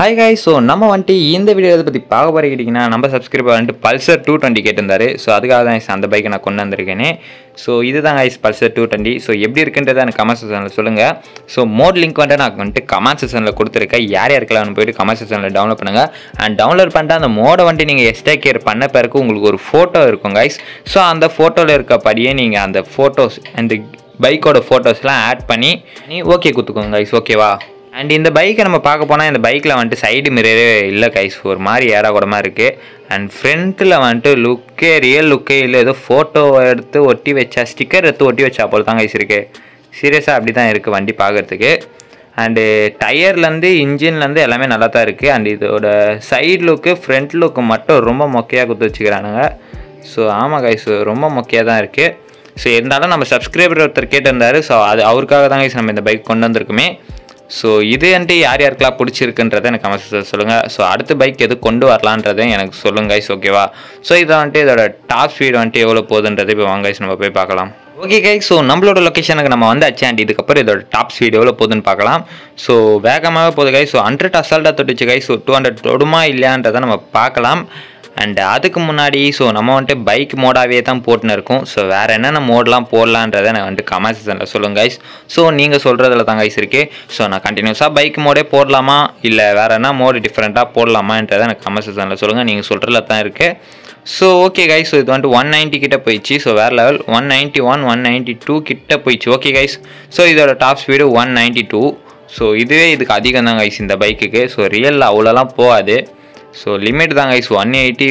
Hi guys, so நம்ம வந்துட்டு இந்த வீடியோ பற்றி பார்க்க போகிறீங்கன்னா நம்ம சப்ஸ்கிரைபர் வந்துட்டு பல்சர் 220 கேட்டிருந்தாரு. ஸோ அதுக்காக தான் அந்த பைக்கை நான் கொண்டு வந்திருக்கேனே. ஸோ இதுதான் கைஸ் பல்சர் 220. ஸோ எப்படி இருக்குன்றதை எனக்கு கமெண்ட் செக்ஷனில் சொல்லுங்கள். ஸோ மோட் லிங்க் நான் வந்துட்டு கமெண்ட் செக்ஷனில் கொடுத்துருக்கேன். யார் யாருக்கெல்லாம் போய்ட்டு கமெண்ட் செக்ஷனில் டவுன்லோட் பண்ணுங்கள். அண்ட் டவுன்லோட் பண்ணிட்டு அந்த மோடை வந்துட்டு நீங்கள் எக்ஸ்ட்ரா கேர் பண்ண பிறகு உங்களுக்கு ஒரு ஃபோட்டோ இருக்கும் கைஸ். ஸோ அந்த ஃபோட்டோவில் இருக்கப்படியே நீங்கள் அந்த ஃபோட்டோஸ் அந்த பைக்கோட ஃபோட்டோஸ்லாம் ஆட் பண்ணி ஓகே கொடுத்துக்கோங்க கைஸ். ஓகேவா? அண்ட் இந்த பைக்கை நம்ம பார்க்க போனால் இந்த பைக்கில் வந்துட்டு சைடு மிரரே இல்லை கைஸ். ஒரு மாதிரி ஏடாக்கூடமாக இருக்குது. அண்ட் ஃப்ரண்ட்டில் வந்துட்டு ரியல் லுக்கே இல்லை. ஏதோ ஃபோட்டோ எடுத்து ஒட்டி வச்சா ஸ்டிக்கர் எடுத்து ஒட்டி வச்சா போல் தான் கைஸ் இருக்குது. சீரியஸாக அப்படி தான் இருக்குது வண்டி பார்க்குறதுக்கு. அண்டு டயர்லேருந்து இன்ஜின்லேருந்து எல்லாமே நல்லா தான் இருக்குது. அண்ட் இதோட சைடு லுக்கு ஃப்ரண்ட் லுக்கு மட்டும் ரொம்ப மொக்கையாக கொடுத்து வச்சுக்கிறானுங்க. ஸோ ஆமாம் கைஸ், ரொம்ப மொக்கையாக தான் இருக்குது. ஸோ இருந்தாலும் நம்ம சப்ஸ்கிரைபர் ஒருத்தர் கேட்டிருந்தாரு. ஸோ அது அவருக்காக தான் கைஸ் நம்ம இந்த பைக் கொண்டு வந்திருக்குமே. ஸோ இது வந்துட்டு யார் யாருக்கெல்லாம் பிடிச்சிருக்குன்றதை எனக்கு கமெண்ட் சொல்லுங்கள். ஸோ அடுத்த பைக் எது கொண்டு வரலான்றதை எனக்கு சொல்லுங்கள் கைஸ். ஓகேவா? ஸோ இதை வந்துட்டு இதோட டாப் ஸ்பீடு வந்துட்டு எவ்வளோ போகுதுன்றது இப்போ வாங்க கைஸ் நம்ம போய் பார்க்கலாம். ஓகே கைஸ், ஸோ நம்மளோட லொக்கேஷனுக்கு நம்ம வந்தாச்சு. அண்ட் இதுக்கப்புறம் இதோட டாப் ஸ்பீடு எவ்வளோ போகுதுன்னு பார்க்கலாம். ஸோ வேகமாக போகுது கைஸ். ஸோ 100 அசால்ட்டாக தொட்டுச்சு கைஸ். ஸோ 200 தொடுமா இல்லையான்றதை நம்ம பார்க்கலாம். அண்ட் அதுக்கு முன்னாடி ஸோ நம்ம வந்துட்டு பைக் மோடாகவே தான் போட்டுன்னு இருக்கோம். ஸோ வேறு என்னென்ன மோடெலாம் போடலான்றதை நான் வந்துட்டு கமெண்ட் செக்ஷனில் சொல்லுங்கள் கைஸ். ஸோ நீங்கள் சொல்கிறதுல தான் கைஸ் இருக்குது. ஸோ நான் கண்டினியூஸாக பைக் மோடே போடலாமா இல்லை வேறு என்ன மோடு டிஃப்ரெண்ட்டாக போடலாமான்றதை எனக்கு கமெண்ட் செக்ஷனில் சொல்லுங்கள். நீங்கள் சொல்கிறதுல தான் இருக்குது. ஸோ ஓகே கைஸ், ஸோ இது வந்துட்டு 190 கிட்ட போயிடுச்சு. ஸோ வேறு லெவல் 191 192 கிட்ட போயிடுச்சு. ஓகே கைஸ், ஸோ இதோட டாப் ஸ்பீடு 192. ஸோ இதுவே இதுக்கு அதிகம் தான் கைஸ் இந்த பைக்குக்கு. ஸோ ரியலில் அவ்வளோலாம் போகாது. ஸோ லிமிட் தான் கைஸ் 180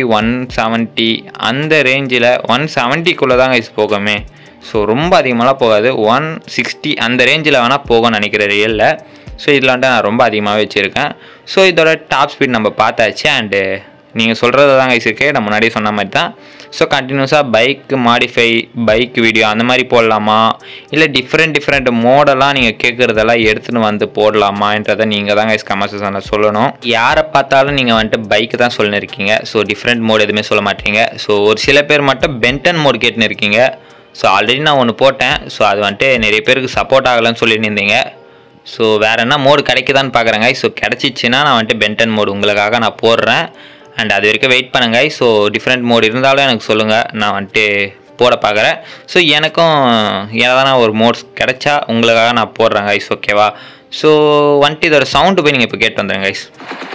170 அந்த ரேஞ்சில் 170க்குள்ளே தான் கைஸ் போகுமே. ஸோ ரொம்ப அதிகமாகலாம் போகாது. 160 அந்த ரேஞ்சில் வேணால் போகும்னு நினைக்கிறேன் ரியலில். ஸோ இதில் வந்துட்டு நான் ரொம்ப அதிகமாக வச்சுருக்கேன். ஸோ இதோட டாப் ஸ்பீட் நம்ம பார்த்தாச்சு. அண்டு நீங்கள் சொல்கிறது தான் கைஸ் இருக்குது. நான் முன்னாடியே சொன்ன மாதிரி தான். ஸோ கண்டினியூஸாக பைக் மாடிஃபை பைக் வீடியோ அந்த மாதிரி போடலாமா இல்லை டிஃப்ரெண்ட் மோடெல்லாம் நீங்கள் கேட்குறதெல்லாம் எடுத்துன்னு வந்து போடலாமான்றதை நீங்கள் தான் கைஸ் கமெண்ட் செக்ஷனில் சொல்லணும். யாரை பார்த்தாலும் நீங்கள் வந்துட்டு பைக்கு தான் சொல்லின்னு இருக்கீங்க. ஸோ டிஃப்ரெண்ட் மோடு எதுவுமே சொல்ல மாட்டீங்க. ஸோ ஒரு சில பேர் மட்டும் பென்டன் மோடு கேட்டுன்னு இருக்கீங்க. ஸோ ஆல்ரெடி நான் ஒன்று போட்டேன். ஸோ அது வந்துட்டு நிறைய பேருக்கு சப்போர்ட் ஆகலைன்னு சொல்லிட்டு இருந்தீங்க. ஸோ வேறு என்ன மோடு கிடைக்குதான்னு பார்க்குறேங்க. ஸோ கிடச்சிச்சின்னா நான் வந்துட்டு பென்டன் மோடு உங்களுக்காக நான் போடுறேன். அண்ட் அது வரைக்கும் வெயிட் பண்ணுங்க. ஸோ டிஃப்ரெண்ட் மோடு இருந்தாலும் எனக்கு சொல்லுங்கள், நான் வந்துட்டு போட பார்க்குறேன். ஸோ எனக்கும் ஏதானா ஒரு மோட்ஸ் கிடைச்சா உங்களுக்காக நான் போடுறேன் கைஸ். ஓகேவா? ஸோ வந்துட்டு இதோட சவுண்டு போய் நீங்கள் இப்போ கேட்டு வந்துடுங்க கைஸ்.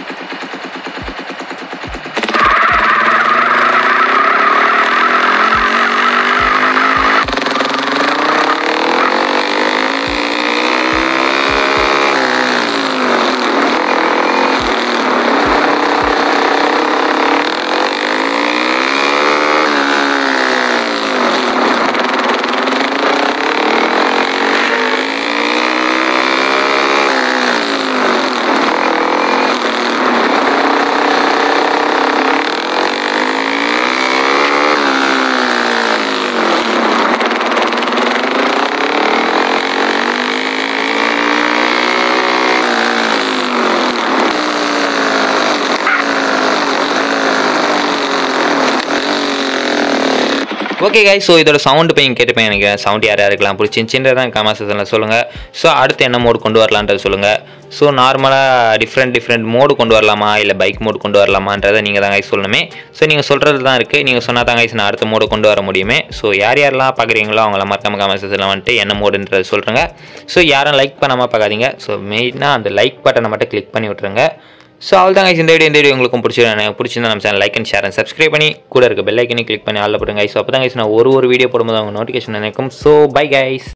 ஓகே கைஸ், ஸோ இதோட சவுண்டு போய் கேட்டுப்பேன். எனக்கு சவுண்ட் யார் யாருக்கெல்லாம் பிடிச்சிருந்துச்சின்றதான் கமெண்ட் செக்ஷனில் சொல்லுங்கள். ஸோ அடுத்து என்ன மோடு கொண்டு வரலான்றது சொல்லுங்கள். ஸோ நார்மலாக டிஃப்ரெண்ட் மோடு கொண்டு வரலாமா இல்லை பைக் மோடு கொண்டு வரலாமான்றதை நீங்கள் தான் கைஸ் சொல்லணுமே. ஸோ நீங்கள் சொல்கிறது தான் இருக்குது. நீங்கள் சொன்னால் தான் கைஸ் நான் அடுத்த மோடு கொண்டு வர முடியுமே. ஸோ யார் யாரெல்லாம் பார்க்குறீங்களோ அவங்கள மறக்காம கமெண்ட் செக்ஷனில் வந்துட்டு என்ன மோடுன்றது சொல்கிறேங்க. ஸோ யாரும் லைக் பண்ணாமல் பார்க்காதீங்க. ஸோ மெயினாக அந்த லைக் பட்டனை மட்டும் கிளிக் பண்ணி விட்ருங்க. ஸோ அவள் தான் கைஸ் இந்த வீடியோ உங்களுக்கும் பிடிச்சிருந்தா நம்ம channel like and share and subscribe பண்ணி கூட இருக்க பெல் ஐக்கனை கிளிக் பண்ணி ஆல்ல போடுங்க கைஸ். அப்போ தான் கைஸ் நான் ஒரு வீடியோ போடும்போது அவங்க நோட்டிஃபிகேஷன் நினைக்கும். So bye guys.